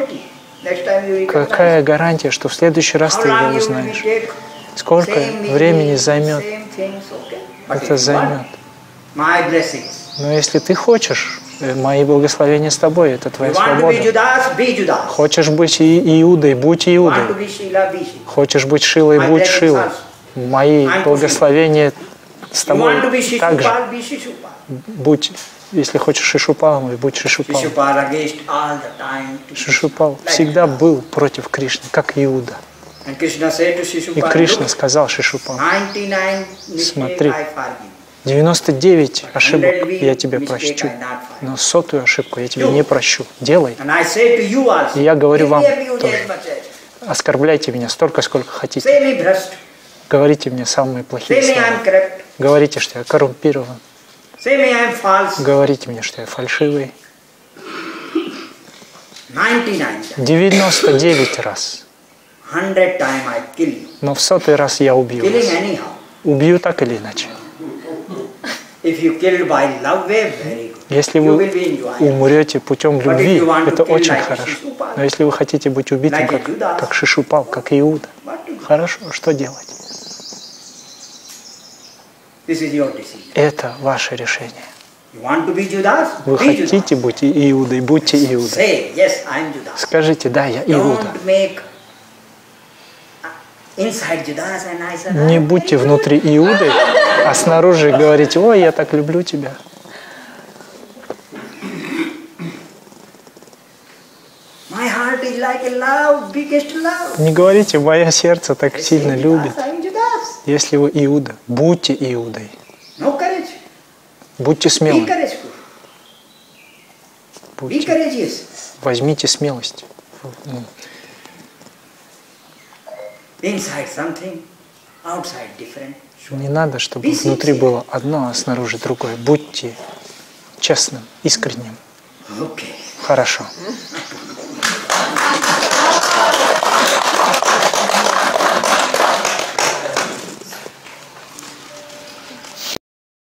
какая гарантия, что в следующий раз ты его узнаешь? Сколько времени займет? Это займет. Но если ты хочешь, мои благословения с тобой, это твоя свобода. Хочешь быть Иудой, будь Иудой. Хочешь быть Шилой, будь Шилой. Мои благословения с тобой также. Будь, если хочешь Шишупалом, и будь Шишупалом. Шишупал всегда был против Кришны, как Иуда. И Кришна сказал Шишупалу: смотри, 99 ошибок я тебе прощу, но 100-ю ошибку я тебе не прощу. Делай. И я говорю вам тоже: оскорбляйте меня столько, сколько хотите. Говорите мне самые плохие слова. Говорите, что я коррумпирован. Говорите мне, что я фальшивый. 99 раз. Но в 100-й раз я убью вас. Убью так или иначе. Если вы умрете путем любви, это очень хорошо. Но если вы хотите быть убитым, как Шишупал, как Иуда, хорошо, что делать? Это ваше решение. Вы хотите быть Иудой, будьте Иудой. Скажите: да, я Иуда. Не будьте внутри Иудой, а снаружи говорите: ой, я так люблю тебя. Не говорите: мое сердце так сильно любит. Если вы Иуда, будьте Иудой. Будьте смелы. Be courageous. Возьмите смелость. Inside something, outside different. Не надо, чтобы внутри было одно, а снаружи другое. Будьте честным, искренним. Okay. Хорошо.